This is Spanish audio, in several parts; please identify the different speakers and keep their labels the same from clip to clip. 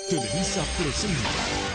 Speaker 1: Televisa presenta.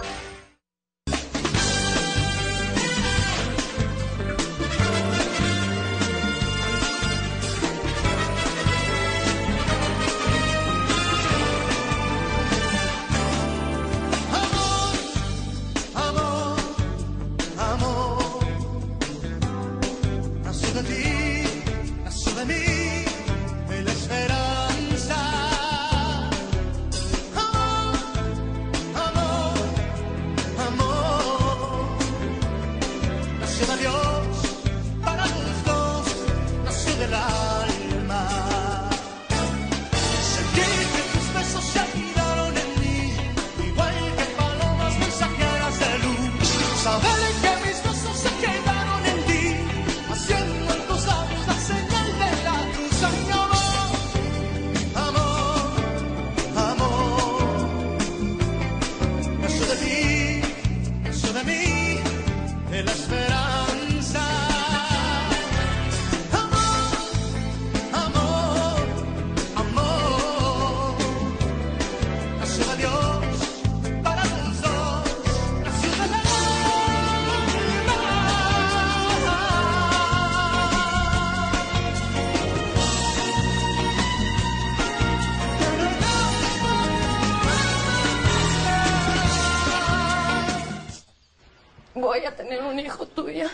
Speaker 2: Voy a tener un hijo tuyo.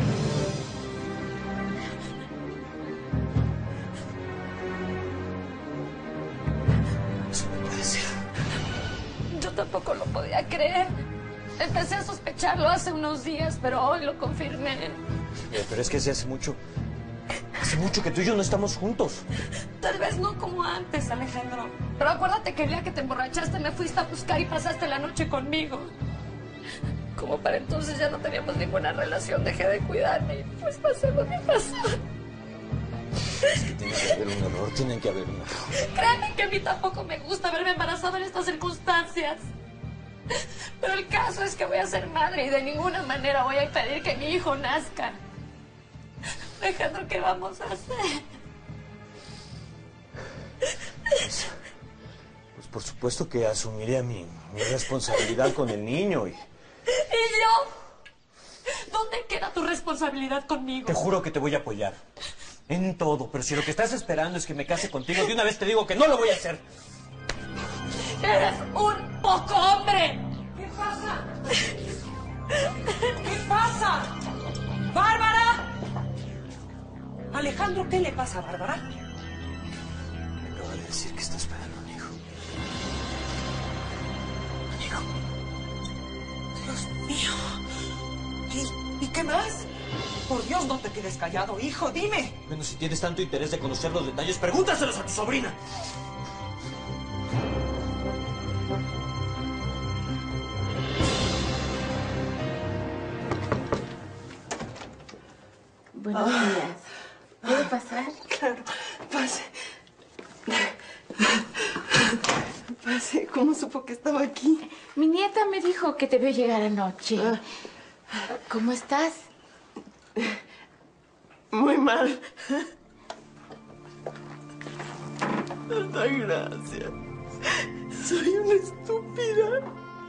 Speaker 3: Eso no puede ser.
Speaker 2: Yo tampoco lo podía creer. Empecé a sospecharlo hace unos días, pero hoy lo confirmé.
Speaker 3: Pero es que hace mucho que tú y yo no estamos juntos.
Speaker 2: Tal vez no como antes, Alejandro. Pero acuérdate que el día que te emborrachaste me fuiste a buscar y pasaste la noche conmigo. Como para entonces ya no teníamos ninguna relación, dejé de cuidarme y pues pasó lo que pasó.
Speaker 3: Es que tiene que haber un error, tiene que haber un error.
Speaker 2: Créeme que a mí tampoco me gusta verme embarazada en estas circunstancias. Pero el caso es que voy a ser madre y de ninguna manera voy a impedir que mi hijo nazca. Alejandro, ¿qué vamos a hacer?
Speaker 3: Pues por supuesto que asumiré mi responsabilidad con el niño y...
Speaker 2: ¿Y yo? ¿Dónde queda tu responsabilidad conmigo?
Speaker 3: Te juro que te voy a apoyar. En todo, pero si lo que estás esperando es que me case contigo, de una vez te digo que no lo voy a hacer.
Speaker 2: ¡Eres un poco hombre!
Speaker 4: ¿Qué pasa? ¿Qué pasa? ¡Bárbara! Alejandro, ¿qué le pasa a Bárbara?
Speaker 3: Me acaba de decir que está esperando un hijo. Un hijo.
Speaker 4: Dios mío. ¿Y qué más? Por Dios, no te quedes callado, hijo, dime.
Speaker 3: Bueno, si tienes tanto interés de conocer los detalles, pregúntaselos a tu sobrina.
Speaker 5: Buenos días. ¿Puede pasar?
Speaker 6: Claro, pase. Pase, ¿cómo supo que estaba aquí?
Speaker 5: Mi nieta me dijo que te vio llegar anoche. ¿Cómo estás?
Speaker 6: Muy mal. Tanta gracia. Soy una estúpida.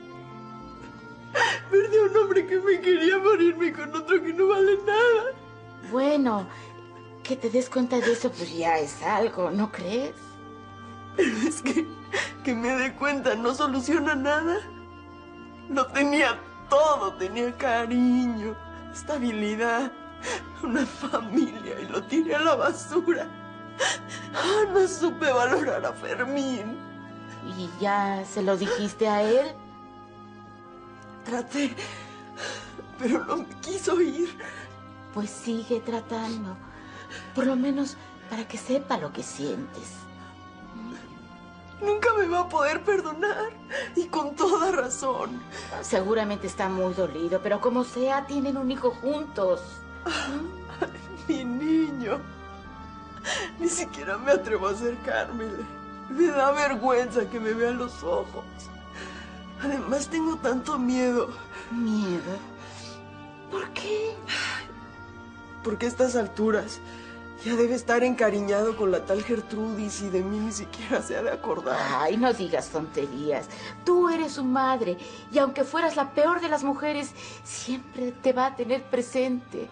Speaker 6: Perdí a un hombre que me quería morirme con otro que no vale nada.
Speaker 5: Bueno, que te des cuenta de eso, pues ya es algo, ¿no crees?
Speaker 6: Pero es que me dé cuenta no soluciona nada. Lo tenía todo, tenía cariño, estabilidad, una familia y lo tiré a la basura. No supe valorar a Fermín.
Speaker 5: ¿Y ya se lo dijiste a él?
Speaker 6: Traté, pero no me quiso ir.
Speaker 5: Pues sigue tratando, por lo menos para que sepa lo que sientes.
Speaker 6: Nunca me va a poder perdonar, y con toda razón.
Speaker 5: Seguramente está muy dolido, pero como sea, tienen un hijo juntos.
Speaker 6: Mi niño. Ni siquiera me atrevo a acercármele. Me da vergüenza que me vea en los ojos. Además, tengo tanto miedo.
Speaker 5: ¿Miedo? ¿Por qué?
Speaker 6: Porque a estas alturas Ya debe estar encariñado con la tal Gertrudis y de mí ni siquiera se ha de acordar.
Speaker 5: Ay, no digas tonterías. Tú eres su madre y aunque fueras la peor de las mujeres, siempre te va a tener presente.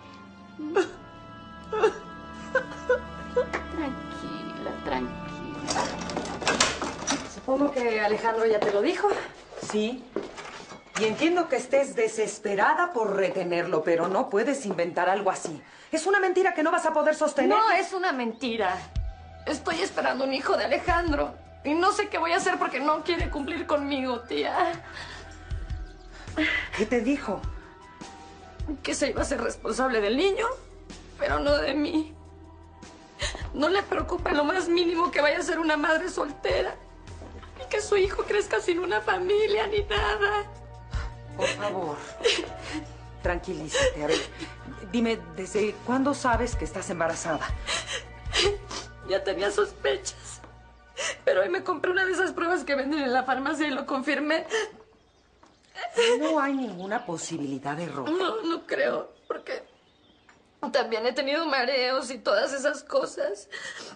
Speaker 5: Tranquila, tranquila.
Speaker 4: Supongo que Alejandro ya te lo dijo. Sí. Y entiendo que estés desesperada por retenerlo, pero no puedes inventar algo así. Es una mentira que no vas a poder sostener.
Speaker 2: No es una mentira. Estoy esperando un hijo de Alejandro. Y no sé qué voy a hacer porque no quiere cumplir conmigo, tía.
Speaker 4: ¿Qué te dijo?
Speaker 2: Que se iba a ser responsable del niño, pero no de mí. No le preocupa en lo más mínimo que vaya a ser una madre soltera. Y que su hijo crezca sin una familia ni nada.
Speaker 4: Por favor, tranquilízate. A ver, dime, ¿desde cuándo sabes que estás embarazada?
Speaker 2: Ya tenía sospechas. Pero hoy me compré una de esas pruebas que venden en la farmacia y lo confirmé.
Speaker 4: No hay ninguna posibilidad de error.
Speaker 2: No creo, porque también he tenido mareos y todas esas cosas.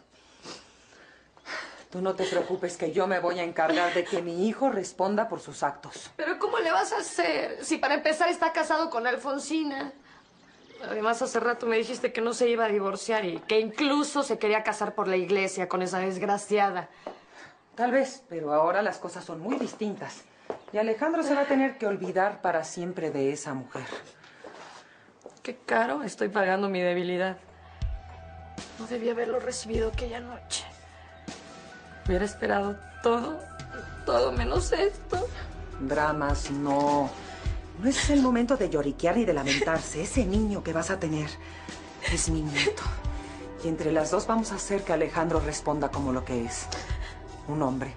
Speaker 4: Tú no te preocupes, que yo me voy a encargar de que mi hijo responda por sus actos.
Speaker 2: Pero ¿cómo le vas a hacer? Si para empezar está casado con Alfonsina. Además, hace rato me dijiste que no se iba a divorciar y que incluso se quería casar por la iglesia con esa desgraciada.
Speaker 4: Tal vez, pero ahora las cosas son muy distintas. Y Alejandro se va a tener que olvidar para siempre de esa mujer.
Speaker 2: Qué caro estoy pagando mi debilidad. No debí haberlo recibido aquella noche. Hubiera esperado todo menos esto.
Speaker 4: Dramas, no. No es el momento de lloriquear ni de lamentarse. Ese niño que vas a tener es mi nieto. Y entre las dos vamos a hacer que Alejandro responda como lo que es. Un hombre.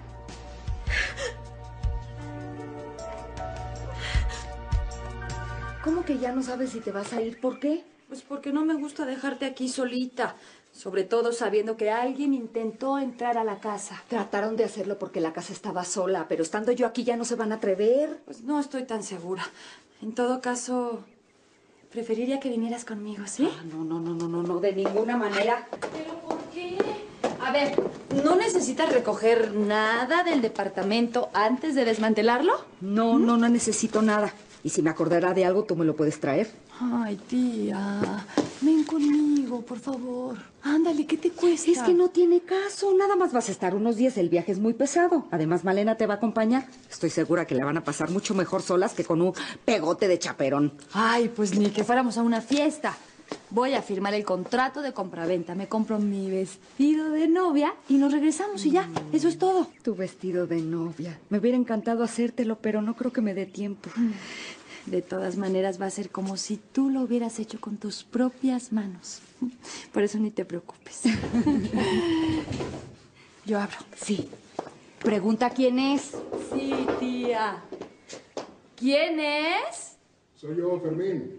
Speaker 7: ¿Cómo que ya no sabes si te vas a ir? ¿Por qué? Pues porque no me gusta dejarte aquí solita. Sobre todo sabiendo que alguien intentó entrar a la casa. Trataron de hacerlo porque la casa estaba sola, pero estando yo aquí ya no se van a atrever. Pues no estoy tan segura. En todo caso, preferiría que vinieras conmigo, ¿sí? Ah, no, de ninguna manera. ¿Pero por qué? A ver, ¿no necesitas recoger nada del departamento antes de desmantelarlo? No necesito nada. Y si me acordara de algo, tú me lo puedes traer. Ay, tía, ven conmigo, por favor. Ándale, ¿qué te cuesta? Es que no tiene caso. Nada más vas a estar unos días. El viaje es muy pesado. Además, Malena te va a acompañar. Estoy segura que la van a pasar mucho mejor solas que con un pegote de chaperón. Ay, pues ni que fuéramos a una fiesta. Voy a firmar el contrato de compraventa. Me compro mi vestido de novia y nos regresamos y ya. Eso es todo. Tu vestido de novia. Me hubiera encantado hacértelo, pero no creo que me dé tiempo. De todas maneras, va a ser como si tú lo hubieras hecho con tus propias manos. Por eso ni te preocupes. Yo abro. Sí. Pregunta quién es. Sí, tía. ¿Quién es?
Speaker 8: Soy yo, Fermín.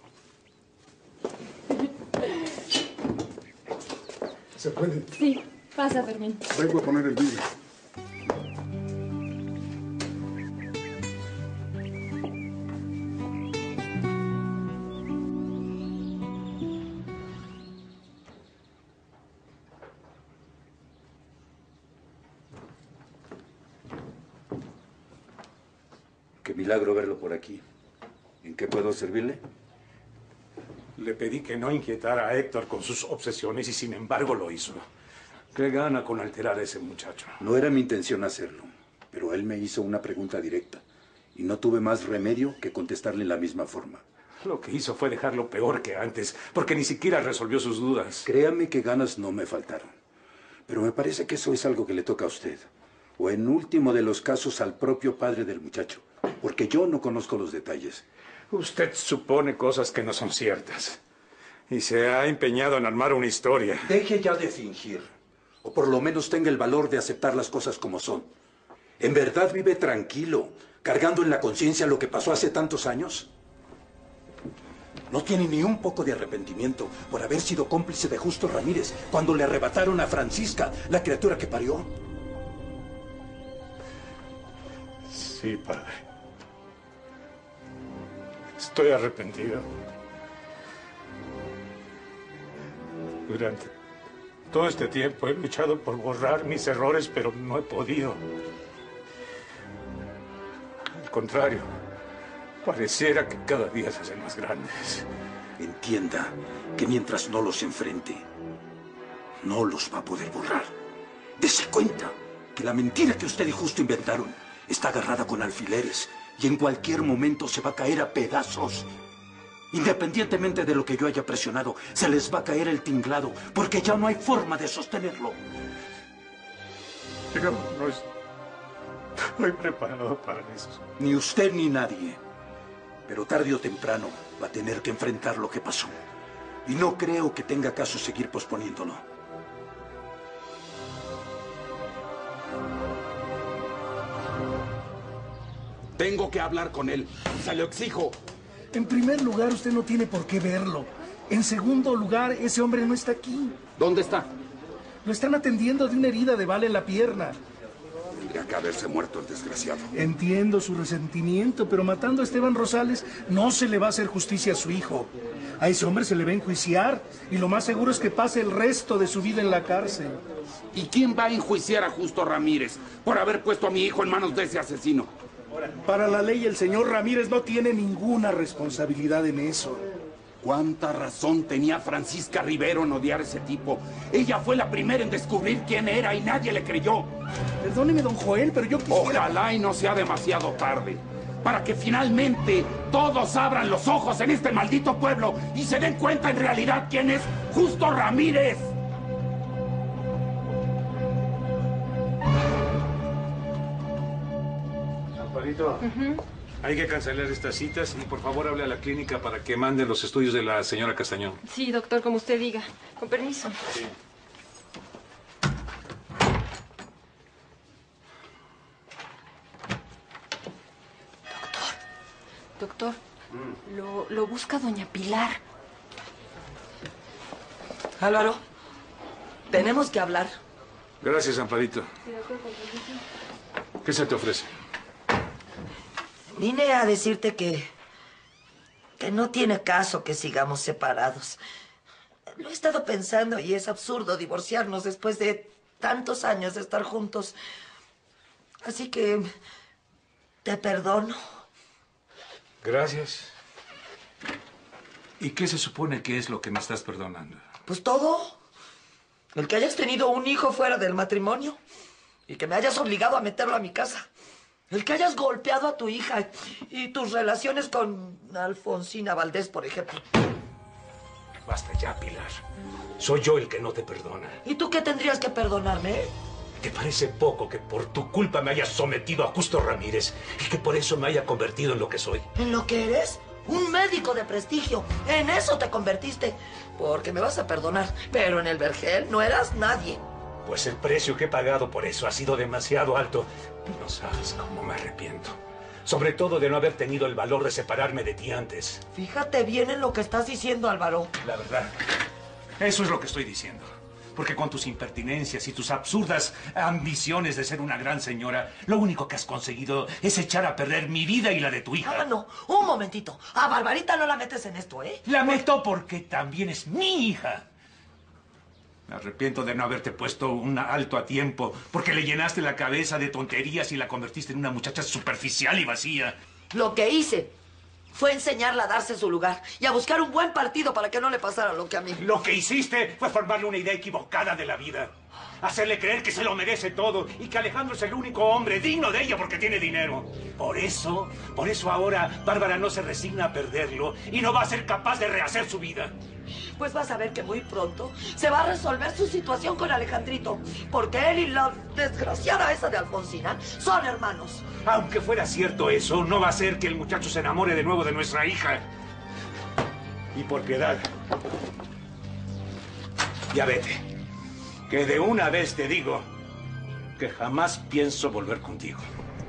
Speaker 8: ¿Se puede?
Speaker 7: Sí, pasa, Fermín.
Speaker 8: Vengo a poner el vídeo.
Speaker 9: Qué milagro verlo por aquí. ¿En qué puedo servirle?
Speaker 10: Le pedí que no inquietara a Héctor con sus obsesiones y sin embargo lo hizo. ¿Qué gana con alterar a ese muchacho?
Speaker 9: No era mi intención hacerlo, pero él me hizo una pregunta directa y no tuve más remedio que contestarle en la misma forma.
Speaker 10: Lo que hizo fue dejarlo peor que antes, porque ni siquiera resolvió sus dudas.
Speaker 9: Créame que ganas no me faltaron, pero me parece que eso es algo que le toca a usted, o en último de los casos al propio padre del muchacho, porque yo no conozco los detalles.
Speaker 10: Usted supone cosas que no son ciertas. Y se ha empeñado en armar una historia.
Speaker 9: Deje ya de fingir. O por lo menos tenga el valor de aceptar las cosas como son. ¿En verdad vive tranquilo, cargando en la conciencia lo que pasó hace tantos años? ¿No tiene ni un poco de arrepentimiento por haber sido cómplice de Justo Ramírez cuando le arrebataron a Francisca, la criatura que parió?
Speaker 10: Sí, padre. Estoy arrepentido. Durante Todo este tiempo he luchado por borrar mis errores, pero no he podido. Al contrario, pareciera que cada día se hacen más grandes.
Speaker 9: Entienda que mientras no los enfrente, no los va a poder borrar. Dese cuenta que la mentira que usted y Justo inventaron está agarrada con alfileres y en cualquier momento se va a caer a pedazos. Independientemente de lo que yo haya presionado, se les va a caer el tinglado, porque ya no hay forma de sostenerlo.
Speaker 10: Pero no estoy preparado para eso.
Speaker 9: Ni usted ni nadie. Pero tarde o temprano va a tener que enfrentar lo que pasó. Y no creo que tenga caso seguir posponiéndolo.
Speaker 11: Tengo que hablar con él. Se lo exijo.
Speaker 12: En primer lugar, usted no tiene por qué verlo. En segundo lugar, ese hombre no está aquí.
Speaker 11: ¿Dónde está?
Speaker 12: Lo están atendiendo de una herida de bala en la pierna.
Speaker 11: Tendría que haberse muerto el desgraciado.
Speaker 12: Entiendo su resentimiento, pero matando a Esteban Rosales no se le va a hacer justicia a su hijo. A ese hombre se le va a enjuiciar y lo más seguro es que pase el resto de su vida en la cárcel.
Speaker 11: ¿Y quién va a enjuiciar a Justo Ramírez por haber puesto a mi hijo en manos de ese asesino?
Speaker 12: Para la ley, el señor Ramírez no tiene ninguna responsabilidad en eso.
Speaker 11: ¿Cuánta razón tenía Francisca Rivero en odiar a ese tipo? Ella fue la primera en descubrir quién era y nadie le creyó.
Speaker 12: Perdóneme, don Joel, pero yo quisiera...
Speaker 11: Ojalá y no sea demasiado tarde, para que finalmente todos abran los ojos en este maldito pueblo y se den cuenta en realidad quién es Justo Ramírez.
Speaker 10: Amparito, hay que cancelar estas citas y por favor hable a la clínica para que manden los estudios de la señora Castañón.
Speaker 13: Sí, doctor, como usted diga. Con permiso.
Speaker 10: Sí.
Speaker 13: Doctor, lo busca doña Pilar.
Speaker 6: Álvaro, tenemos que hablar.
Speaker 10: Gracias, Amparito.
Speaker 13: Sí, doctor, con permiso.
Speaker 10: ¿Qué se te ofrece?
Speaker 6: Vine a decirte que no tiene caso que sigamos separados. Lo he estado pensando y es absurdo divorciarnos después de tantos años de estar juntos. Así que te perdono.
Speaker 10: Gracias. ¿Y qué se supone que es lo que me estás perdonando?
Speaker 6: Pues todo. El que hayas tenido un hijo fuera del matrimonio y que me hayas obligado a meterlo a mi casa. El que hayas golpeado a tu hija y tus relaciones con Alfonsina Valdés, por ejemplo.
Speaker 10: Basta ya, Pilar. Soy yo el que no te perdona.
Speaker 6: ¿Y tú qué tendrías que perdonarme?
Speaker 10: ¿Te parece poco que por tu culpa me hayas sometido a Justo Ramírez y que por eso me haya convertido en lo que soy?
Speaker 6: ¿En lo que eres? Un médico de prestigio. En eso te convertiste. Porque me vas a perdonar. Pero en el vergel no eras nadie.
Speaker 10: Pues el precio que he pagado por eso ha sido demasiado alto. No sabes cómo me arrepiento. Sobre todo de no haber tenido el valor de separarme de ti antes.
Speaker 6: Fíjate bien en lo que estás diciendo, Álvaro.
Speaker 10: La verdad, eso es lo que estoy diciendo. Porque con tus impertinencias y tus absurdas ambiciones de ser una gran señora, lo único que has conseguido es echar a perder mi vida y la de tu hija.
Speaker 6: Ah, no. Un momentito. A Barbarita no la metes en esto, ¿eh?
Speaker 10: La meto porque también es mi hija. Me arrepiento de no haberte puesto un alto a tiempo, porque le llenaste la cabeza de tonterías y la convertiste en una muchacha superficial y vacía.
Speaker 6: Lo que hice fue enseñarla a darse su lugar y a buscar un buen partido para que no le pasara lo que a mí.
Speaker 10: Lo que hiciste fue formarle una idea equivocada de la vida. Hacerle creer que se lo merece todo y que Alejandro es el único hombre digno de ella porque tiene dinero. Por eso ahora Bárbara no se resigna a perderlo y no va a ser capaz de rehacer su vida.
Speaker 6: Pues vas a ver que muy pronto se va a resolver su situación con Alejandrito, porque él y la desgraciada esa de Alfonsina son hermanos.
Speaker 10: Aunque fuera cierto eso, no va a hacer que el muchacho se enamore de nuevo de nuestra hija. Y por piedad, ya vete. Que de una vez te digo que jamás pienso volver contigo.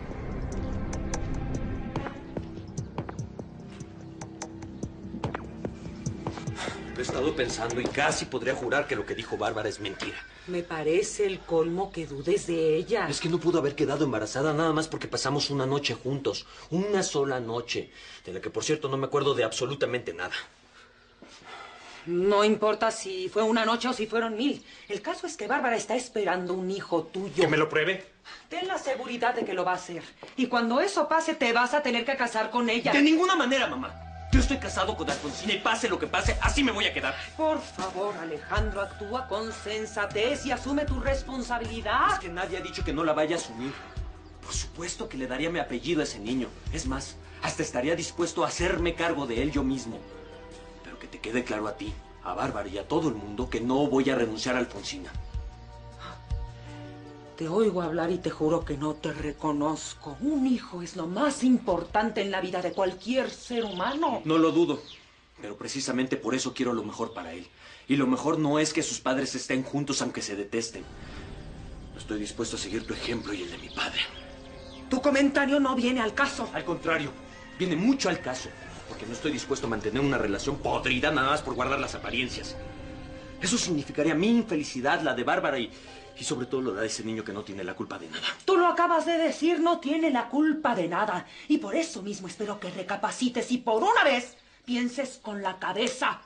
Speaker 3: He estado pensando y casi podría jurar que lo que dijo Bárbara es mentira.
Speaker 4: Me parece el colmo que dudes de ella.
Speaker 3: Es que no pudo haber quedado embarazada nada más porque pasamos una noche juntos. Una sola noche. De la que, por cierto, no me acuerdo de absolutamente nada.
Speaker 4: No importa si fue una noche o si fueron 1000. El caso es que Bárbara está esperando un hijo tuyo.
Speaker 10: ¿Que me lo pruebe?
Speaker 4: Ten la seguridad de que lo va a hacer. Y cuando eso pase, te vas a tener que casar con ella.
Speaker 3: De ninguna manera, mamá. Yo estoy casado con Alfonsina y pase lo que pase, así me voy a quedar.
Speaker 4: Por favor, Alejandro, actúa con sensatez y asume tu responsabilidad.
Speaker 3: Es que nadie ha dicho que no la vaya a asumir. Por supuesto que le daría mi apellido a ese niño. Es más, hasta estaría dispuesto a hacerme cargo de él yo mismo. Pero que te quede claro a ti, a Bárbara y a todo el mundo que no voy a renunciar a Alfonsina.
Speaker 4: Te oigo hablar y te juro que no te reconozco. Un hijo es lo más importante en la vida de cualquier ser humano.
Speaker 3: No lo dudo, pero precisamente por eso quiero lo mejor para él. Y lo mejor no es que sus padres estén juntos aunque se detesten. No estoy dispuesto a seguir tu ejemplo y el de mi padre.
Speaker 4: Tu comentario no viene al caso.
Speaker 3: Al contrario, viene mucho al caso, porque no estoy dispuesto a mantener una relación podrida nada más por guardar las apariencias. Eso significaría mi infelicidad, la de Bárbara y sobre todo lo de ese niño que no tiene la culpa de nada.
Speaker 4: Tú lo acabas de decir, no tiene la culpa de nada. Y por eso mismo espero que recapacites y por una vez pienses con la cabeza.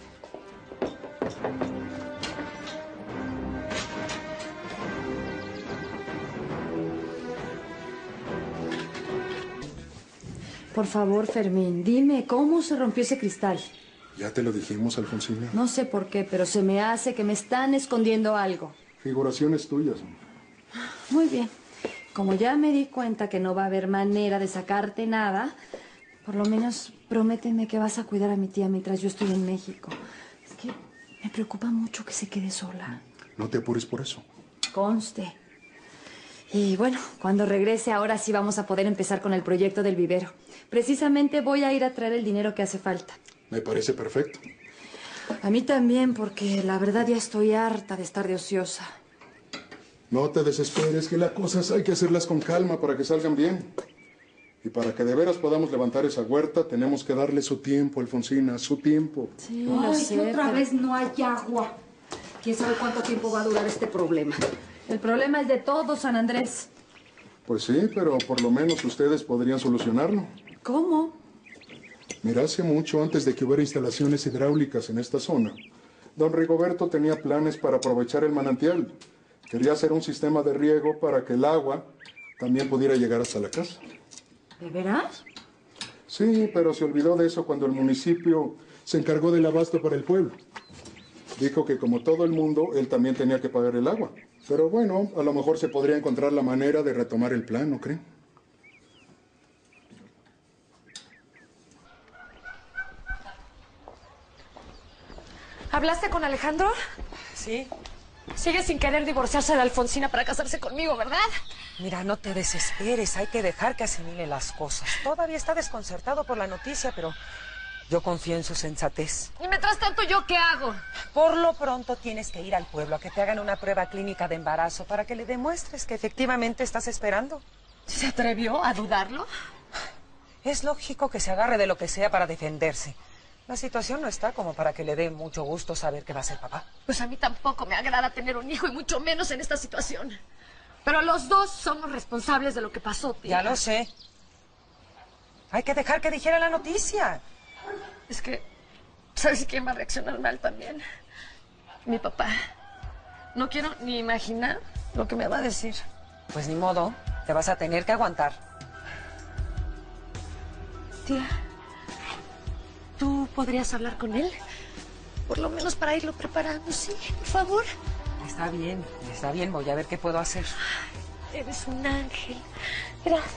Speaker 7: Por favor, Fermín, dime, ¿cómo se rompió ese cristal?
Speaker 8: Ya te lo dijimos, Alfonsina.
Speaker 7: No sé por qué, pero se me hace que me están escondiendo algo.
Speaker 8: Figuraciones tuyas.
Speaker 7: Muy bien. Como ya me di cuenta que no va a haber manera de sacarte nada, por lo menos prométeme que vas a cuidar a mi tía mientras yo estoy en México. Es que me preocupa mucho que se quede sola.
Speaker 8: No te apures por eso.
Speaker 7: Conste. Y bueno, cuando regrese ahora sí vamos a poder empezar con el proyecto del vivero. Precisamente voy a ir a traer el dinero que hace falta.
Speaker 8: Me parece perfecto.
Speaker 7: A mí también, porque la verdad ya estoy harta de estar de ociosa.
Speaker 8: No te desesperes, que las cosas hay que hacerlas con calma para que salgan bien. Y para que de veras podamos levantar esa huerta, tenemos que darle su tiempo, Alfonsina, su tiempo.
Speaker 7: Sí, lo sé,
Speaker 13: que otra vez no hay agua.
Speaker 7: ¿Quién sabe cuánto tiempo va a durar este problema? El problema es de todos, San Andrés.
Speaker 8: Pues sí, pero por lo menos ustedes podrían solucionarlo.
Speaker 7: ¿Cómo?
Speaker 8: Mira, hace mucho, antes de que hubiera instalaciones hidráulicas en esta zona, don Rigoberto tenía planes para aprovechar el manantial. Quería hacer un sistema de riego para que el agua también pudiera llegar hasta la casa.
Speaker 7: ¿De veras?
Speaker 8: Sí, pero se olvidó de eso cuando el municipio se encargó del abasto para el pueblo. Dijo que como todo el mundo, él también tenía que pagar el agua. Pero bueno, a lo mejor se podría encontrar la manera de retomar el plan, ¿no creen?
Speaker 2: ¿Hablaste con Alejandro?
Speaker 4: Sí.
Speaker 2: Sigue sin querer divorciarse de Alfonsina para casarse conmigo, ¿verdad?
Speaker 4: Mira, no te desesperes, hay que dejar que asimile las cosas. Todavía está desconcertado por la noticia, pero yo confío en su sensatez.
Speaker 2: Y mientras tanto, ¿yo qué hago?
Speaker 4: Por lo pronto tienes que ir al pueblo a que te hagan una prueba clínica de embarazo para que le demuestres que efectivamente estás esperando.
Speaker 2: ¿Se atrevió a dudarlo?
Speaker 4: Es lógico que se agarre de lo que sea para defenderse. La situación no está como para que le dé mucho gusto saber que va a ser papá.
Speaker 2: Pues a mí tampoco me agrada tener un hijo y mucho menos en esta situación. Pero los dos somos responsables de lo que pasó, tía.
Speaker 4: Ya lo sé. Hay que dejar que dijera la noticia.
Speaker 2: Es que, ¿sabes quién va a reaccionar mal también? Mi papá. No quiero ni imaginar lo que me va a decir.
Speaker 4: Pues ni modo, te vas a tener que aguantar.
Speaker 2: Tía, ¿tú podrías hablar con él? Por lo menos para irlo preparando, ¿sí? Por favor.
Speaker 4: Está bien, voy a ver qué puedo hacer.
Speaker 2: Eres un ángel. Gracias.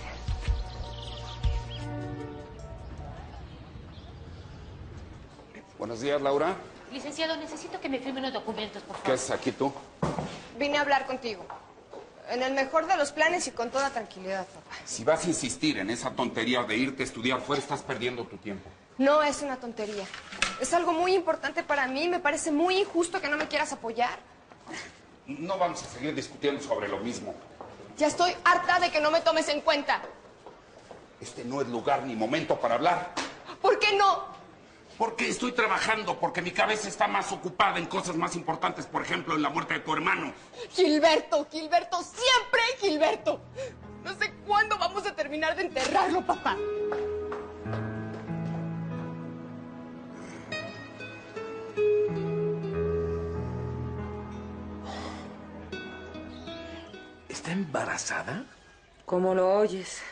Speaker 11: Buenos días, Laura.
Speaker 5: Licenciado, necesito que me firme unos documentos, por favor.
Speaker 11: ¿Qué haces aquí tú?
Speaker 14: Vine a hablar contigo. En el mejor de los planes y con toda tranquilidad, papá.
Speaker 11: Si vas a insistir en esa tontería de irte a estudiar fuera, estás perdiendo tu tiempo.
Speaker 14: No es una tontería. Es algo muy importante para mí. Me parece muy injusto que no me quieras apoyar.
Speaker 11: No vamos a seguir discutiendo sobre lo mismo.
Speaker 14: Ya estoy harta de que no me tomes en cuenta.
Speaker 11: Este no es lugar ni momento para hablar.
Speaker 14: ¿Por qué no?
Speaker 11: Porque estoy trabajando, porque mi cabeza está más ocupada en cosas más importantes, por ejemplo, en la muerte de tu hermano.
Speaker 14: Gilberto, siempre Gilberto. No sé cuándo vamos a terminar de enterrarlo, papá.
Speaker 15: embarazada?
Speaker 4: ¿Cómo lo oyes?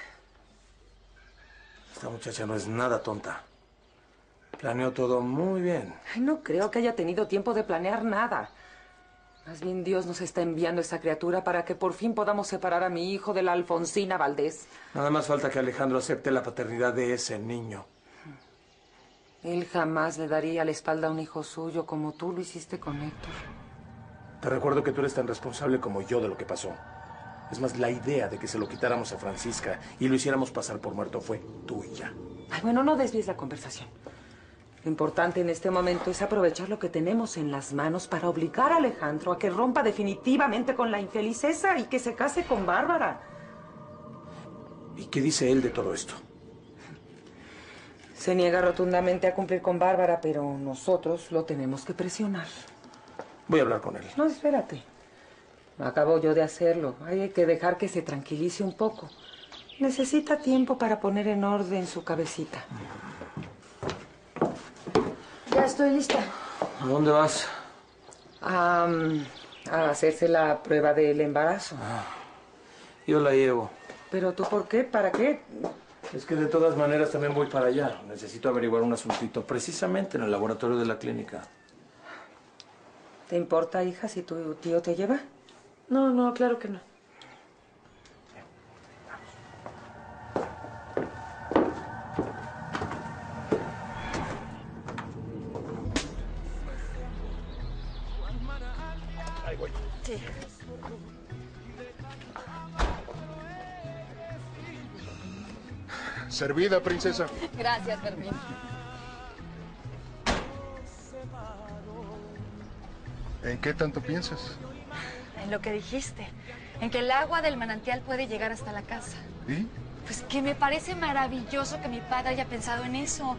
Speaker 15: Esta muchacha no es nada tonta. Planeó todo muy bien.
Speaker 4: Ay, no creo que haya tenido tiempo de planear nada. Más bien Dios nos está enviando esa criatura para que por fin podamos separar a mi hijo de la Alfonsina Valdés.
Speaker 15: Nada más falta que Alejandro acepte la paternidad de ese niño.
Speaker 4: Él jamás le daría la espalda a un hijo suyo como tú lo hiciste con Héctor.
Speaker 15: Te recuerdo que tú eres tan responsable como yo de lo que pasó. Es más, la idea de que se lo quitáramos a Francisca y lo hiciéramos pasar por muerto fue tuya.
Speaker 4: Ay, bueno, no desvíes la conversación. Lo importante en este momento es aprovechar lo que tenemos en las manos para obligar a Alejandro a que rompa definitivamente con la infeliz esa y que se case con Bárbara.
Speaker 15: ¿Y qué dice él de todo esto?
Speaker 4: Se niega rotundamente a cumplir con Bárbara, pero nosotros lo tenemos que presionar.
Speaker 15: Voy a hablar con él.
Speaker 4: No, espérate. Acabo yo de hacerlo. Hay que dejar que se tranquilice un poco. Necesita tiempo para poner en orden su cabecita.
Speaker 7: Ya estoy lista.
Speaker 15: ¿A dónde vas?
Speaker 4: A hacerse la prueba del embarazo.
Speaker 15: Yo la llevo.
Speaker 4: ¿Pero tú por qué? ¿Para qué?
Speaker 15: Es que de todas maneras también voy para allá. Necesito averiguar un asuntito precisamente en el laboratorio de la clínica.
Speaker 4: ¿Te importa, hija, si tu tío te lleva?
Speaker 6: No, claro que no.
Speaker 15: Ahí voy.
Speaker 6: Sí.
Speaker 8: Servida, princesa.
Speaker 2: Gracias, Fermín.
Speaker 8: ¿En qué tanto piensas?
Speaker 2: En lo que dijiste, en que el agua del manantial puede llegar hasta la casa.
Speaker 8: ¿Y?
Speaker 2: Pues que me parece maravilloso que mi padre haya pensado en eso.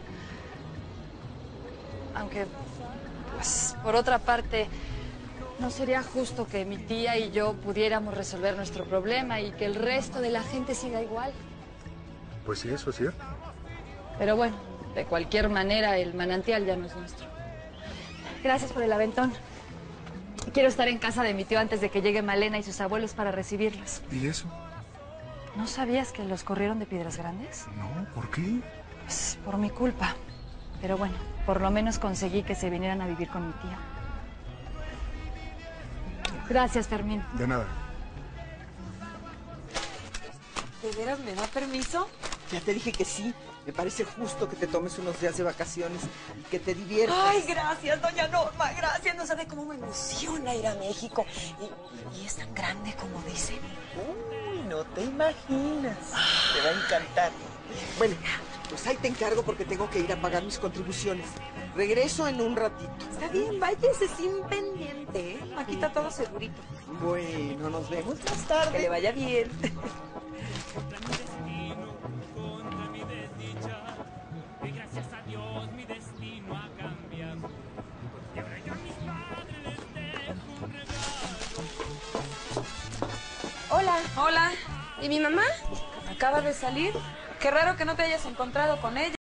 Speaker 2: Aunque, pues, por otra parte, no sería justo que mi tía y yo pudiéramos resolver nuestro problema y que el resto de la gente siga igual.
Speaker 8: Pues sí, eso es cierto.
Speaker 2: Pero bueno, de cualquier manera, el manantial ya no es nuestro. Gracias por el aventón. Quiero estar en casa de mi tío antes de que llegue Malena y sus abuelos para recibirlos.
Speaker 8: ¿Y eso?
Speaker 2: ¿No sabías que los corrieron de Piedras Grandes?
Speaker 8: No, ¿por qué?
Speaker 2: Pues por mi culpa. Pero bueno, por lo menos conseguí que se vinieran a vivir con mi tía. Gracias, Fermín.
Speaker 8: De nada.
Speaker 6: ¿De veras me da permiso? Ya te dije que sí. Me parece justo que te tomes unos días de vacaciones y que te diviertas.
Speaker 14: Ay, gracias, doña Norma, gracias. No sabe cómo me emociona ir a México. Y es tan grande como dicen.
Speaker 6: Uy, no te imaginas. Te va a encantar. Bueno, pues ahí te encargo porque tengo que ir a pagar mis contribuciones. Regreso en un ratito.
Speaker 14: Está bien, váyase sin pendiente, ¿eh? Aquí está todo segurito.
Speaker 6: Bueno, nos vemos más tarde.
Speaker 14: Que le vaya bien.
Speaker 7: Hola.
Speaker 2: Hola.
Speaker 7: ¿Y mi mamá?
Speaker 2: Acaba de salir. Qué raro que no te hayas encontrado con ella.